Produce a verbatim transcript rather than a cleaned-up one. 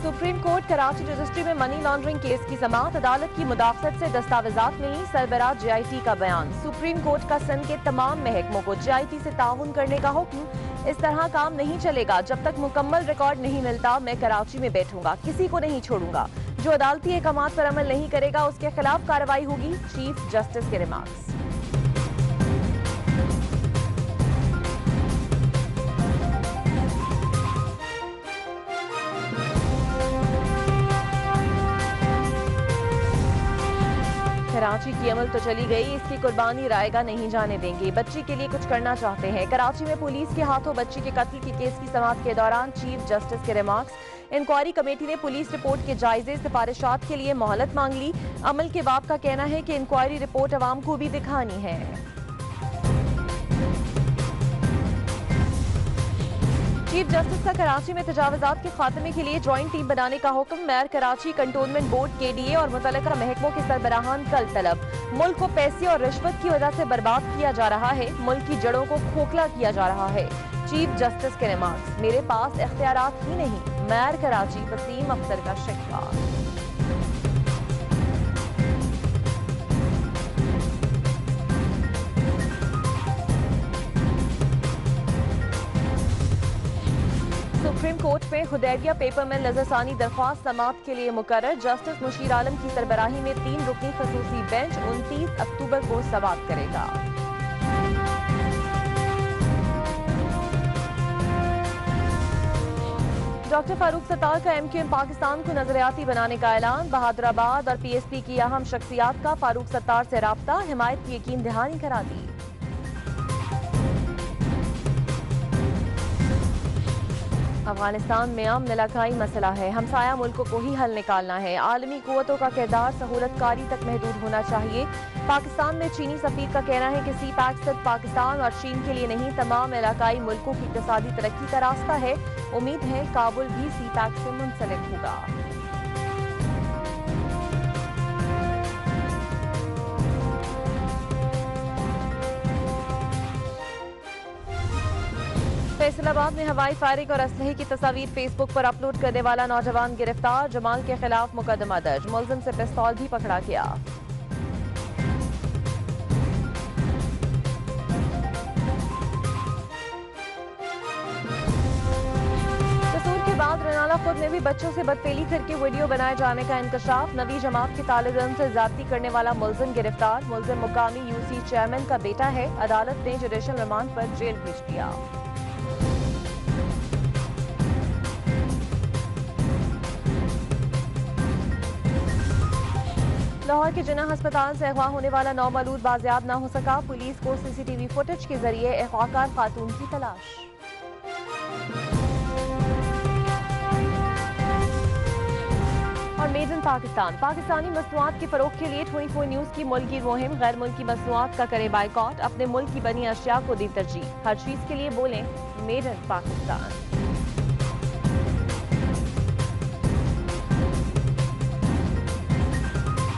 Supreme Court Karachi registry में money laundering case की समाअत। अदालत की मुदाखलत से दस्तावेजात मिली। सरबराह जे आई टी का बयान। सुप्रीम कोर्ट का सिंध के तमाम महकमों को जे आई टी से ताउन करने का हुक्म। इस तरह काम नहीं चलेगा। जब तक मुकम्मल रिकॉर्ड नहीं मिलता मैं कराची में बैठूंगा, किसी को नहीं छोड़ूंगा। जो अदालती अहकामात पर अमल नहीं करेगा उसके खिलाफ कार्रवाई होगी। चीफ जस्टिस के रिमार्क्स। कराची की अमल तो चली गई, इसकी कुर्बानी रायगा नहीं जाने देंगे। बच्ची के लिए कुछ करना चाहते हैं। कराची में पुलिस के हाथों बच्ची के कत्ल के केस की समाअत के दौरान चीफ जस्टिस के रिमार्क्स। इंक्वायरी कमेटी ने पुलिस रिपोर्ट के जायजे सिफारिशात के लिए मोहलत मांग ली। अमल के बाप का कहना है कि इंक्वायरी रिपोर्ट अवाम को भी दिखानी है। चीफ जस्टिस का कराची में तजावुजात के खात्मे के लिए ज्वाइंट टीम बनाने का हुक्म। Mayor Karachi, cantonment board, K D A और मुतल्लिका महकमों के सरबराहान कल तलब। मुल्क को पैसे और रिश्वत की वजह से बर्बाद किया जा रहा है। मुल्क की जड़ों को खोखला किया जा रहा है। चीफ जस्टिस के रिमार्क्स। मेरे पास इख्तियारात ही नहीं। मेयर कराची वसीम अख्तर का शिकवा। सुप्रीम कोर्ट में हुदैबिया पेपर में नजरसानी दरख्वास्त समाअत के लिए मुकर्रर। जस्टिस मुशीर आलम की सरबराही में तीन रुकनी खसूसी बेंच उनतीस अक्टूबर को समाअत करेगा। डॉक्टर फारूक सत्तार का एम क्यू एम पाकिस्तान को नजरियाती बनाने का ऐलान। बहादुराबाद और पी एस पी की अहम शख्सियात का फारूक सत्तार से राब्ता। हिमायत की यकीन दहानी करा दी। अफगानिस्तान में अमन इलाकाई मसला है। हमसाया मुल्कों को ही हल निकालना है। आलमी कुव्वतों का किरदार सहूलतकारी तक महदूद होना चाहिए। पाकिस्तान में चीनी सफीर का कहना है कि सी पैक सिर्फ पाकिस्तान और चीन के लिए नहीं, तमाम इलाकाई मुल्कों की इक़्तिसादी तरक्की का रास्ता है। उम्मीद है काबुल भी सी पैक से मुंसलिक होगा। फैसलाबाद में हवाई फायरिंग और असलहे की तस्वीर फेसबुक पर अपलोड करने वाला नौजवान गिरफ्तार। जमाल के खिलाफ मुकदमा दर्ज। मुलजिम से पिस्तौल भी पकड़ा गया। कसूर के बाद रनाला खुद ने भी बच्चों से बदफेली करके वीडियो बनाए जाने का इंकशाफ। नवी जमात के तालिब इल्म से ज्यादती करने वाला मुलजिम गिरफ्तार। मुलजिम मुकामी यू सी चेयरमैन का बेटा है। अदालत ने जुडिशल रिमांड पर जेल भेज दिया। लाहौर के जिन्ना अस्पताल से अगवा होने वाला नौमौलूद बाजियाब न हो सका। पुलिस को सीसीटीवी फुटेज के जरिए अगवाकार खातून की तलाश। और मेड इन पाकिस्तान। पाकिस्तानी मसनूआत के फरोग के लिए चौबीस न्यूज की मुल्की मुहिम। गैर मुल्की मसनूआत का करे बाइकॉट। अपने मुल्क की बनी अशिया को दी तरजीह। हर चीज के लिए बोलें मेड इन पाकिस्तान।